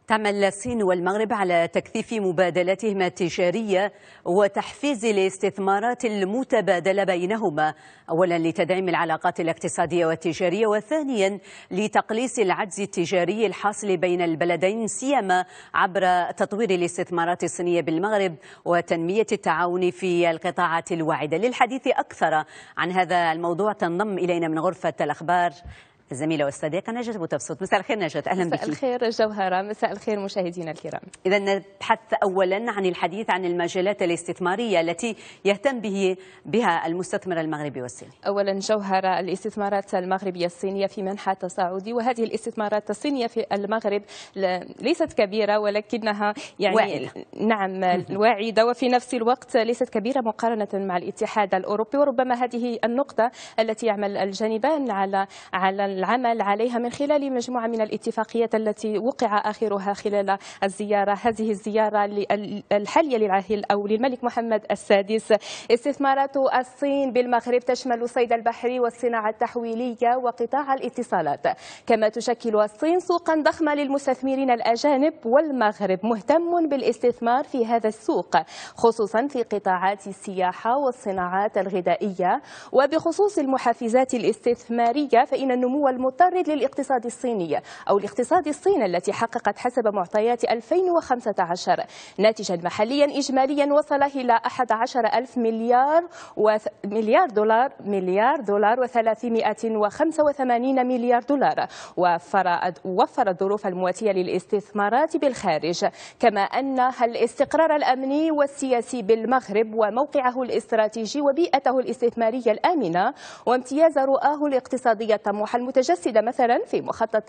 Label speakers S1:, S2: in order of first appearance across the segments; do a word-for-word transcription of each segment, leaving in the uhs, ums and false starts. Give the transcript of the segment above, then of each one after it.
S1: تعمل الصين والمغرب على تكثيف مبادلاتهما التجارية وتحفيز الاستثمارات المتبادلة بينهما، أولا لتدعيم العلاقات الاقتصادية والتجارية، وثانيا لتقليص العجز التجاري الحاصل بين البلدين، سيما عبر تطوير الاستثمارات الصينية بالمغرب وتنمية التعاون في القطاعات الواعدة. للحديث أكثر عن هذا الموضوع تنضم إلينا من غرفة الأخبار الزميلة والصديقة نجاة بوتفسوت. مساء الخير نجاة، أهلا بك.
S2: مساء الخير جوهرة، مساء الخير مشاهدينا الكرام.
S1: إذا نبحث أولا عن الحديث عن المجالات الاستثمارية التي يهتم به بها المستثمر المغربي والصيني.
S2: أولا جوهرة، الاستثمارات المغربية الصينية في منحى تصاعدي، وهذه الاستثمارات الصينية في المغرب ليست كبيرة ولكنها يعني
S1: واعدة.
S2: نعم واعدة، وفي نفس الوقت ليست كبيرة مقارنة مع الاتحاد الأوروبي، وربما هذه النقطة التي يعمل الجانبان على على العمل عليها من خلال مجموعة من الاتفاقيات التي وقع آخرها خلال الزيارة هذه الزيارة الحالية للعاهل أو للملك محمد السادس. استثمارات الصين بالمغرب تشمل الصيد البحري والصناعة التحويلية وقطاع الاتصالات، كما تشكل الصين سوقا ضخما للمستثمرين الأجانب، والمغرب مهتم بالاستثمار في هذا السوق خصوصا في قطاعات السياحة والصناعات الغذائية. وبخصوص المحفزات الاستثمارية فإن النمو المضطرد للاقتصاد الصيني أو الاقتصاد الصيني التي حققت حسب معطيات ألفين وخمسة عشر ناتجا محليا إجماليا وصل إلى أحد عشر ألف مليار وث... مليار دولار مليار دولار وثلاثمائة وخمسة وثمانين مليار دولار، وفر وفر الظروف المواتية للاستثمارات بالخارج، كما أن الاستقرار الأمني والسياسي بالمغرب وموقعه الاستراتيجي وبيئته الاستثمارية الآمنة وامتياز رؤاه الاقتصادية الطموحة المتجسدة مثلا في مخطط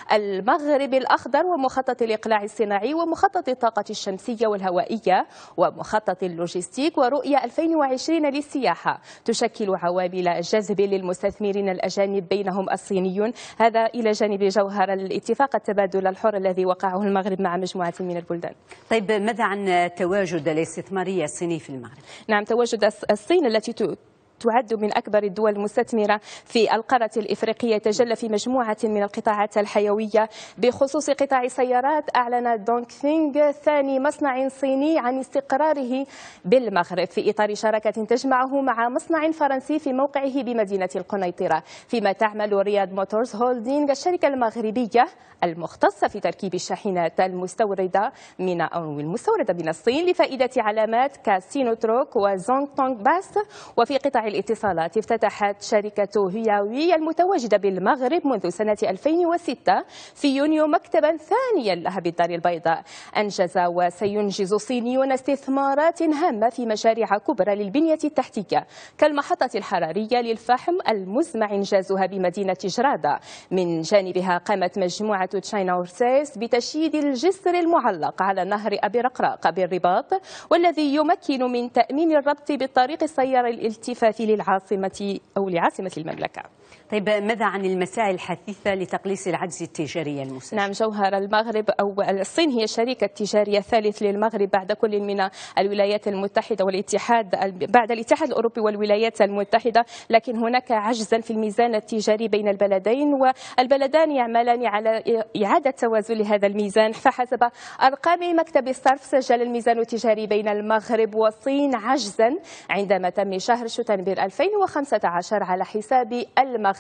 S2: المغرب الأخضر ومخطط الإقلاع الصناعي ومخطط الطاقة الشمسية والهوائية ومخطط اللوجستيك ورؤية ألفين وعشرين للسياحة تشكل عوامل جذب للمستثمرين الأجانب بينهم الصينيون. هذا إلى جانب جوهر الاتفاق التبادل الحر الذي وقعه المغرب مع مجموعة من البلدان.
S1: طيب ماذا عن التواجد الاستثماري الصيني في المغرب؟
S2: نعم، تواجد الصين التي تعد من أكبر الدول المستثمرة في القارة الإفريقية يتجلى في مجموعة من القطاعات الحيوية. بخصوص قطاع السيارات، أعلن دونغفينغ ثاني مصنع صيني عن استقراره بالمغرب في إطار شراكة تجمعه مع مصنع فرنسي في موقعه بمدينة القنيطرة، فيما تعمل رياض موتورز هولدينغ الشركة المغربية المختصة في تركيب الشاحنات المستوردة من أو المستوردة من الصين لفائدة علامات كسينوتروك وزونغ تونغ باس. وفي قطاع الاتصالات، افتتحت شركة هواوي المتواجدة بالمغرب منذ سنة ألفين وستة في يونيو مكتبا ثانيا لها بالدار البيضاء. أنجز وسينجز صينيون استثمارات هامة في مشاريع كبرى للبنية التحتية كالمحطة الحرارية للفحم المزمع إنجازها بمدينة جرادة. من جانبها قامت مجموعة تشاينا أورسيس بتشييد الجسر المعلق على نهر أبي رقراق بالرباط، والذي يمكن من تأمين الربط بالطريق السيار الالتفاف للعاصمة أو لعاصمة المملكة.
S1: طيب ماذا عن المساعي الحثيثة لتقليص العجز التجاري المستشري؟
S2: نعم جوهر، المغرب أو الصين هي الشريك التجاري الثالث للمغرب بعد كل من الولايات المتحدة والاتحاد بعد الاتحاد الأوروبي والولايات المتحدة، لكن هناك عجزا في الميزان التجاري بين البلدين، والبلدان يعملان على إعادة توازن هذا الميزان. فحسب أرقام مكتب الصرف، سجل الميزان التجاري بين المغرب والصين عجزا عندما تم شهر شتنبر ألفين وخمسة عشر على حساب المغرب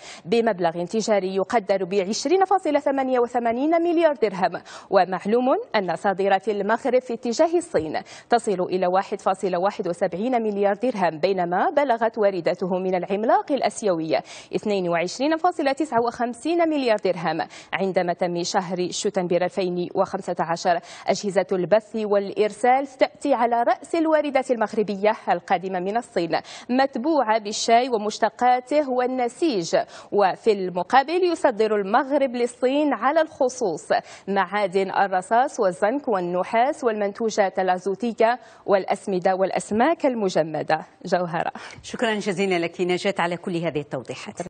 S2: بمبلغ تجاري يقدر ب عشرين فاصلة ثمانية وثمانين مليار درهم. ومعلوم أن صادرات المغرب في اتجاه الصين تصل إلى واحد فاصلة واحد وسبعين مليار درهم، بينما بلغت واردته من العملاق الأسيوي اثنين وعشرين فاصلة تسعة وخمسين مليار درهم عندما تم شهر شتنبر ألفين وخمسة عشر. أجهزة البث والإرسال تأتي على رأس الواردات المغربية القادمة من الصين، متبوعة بالشاي ومشتقاته والنسيج. وفي المقابل يصدر المغرب للصين على الخصوص معادن الرصاص والزنك والنحاس والمنتوجات الازوتيه والاسمده والاسماك المجمده. جوهره،
S1: شكرا جزيلا لك نجاة على كل هذه التوضيحات.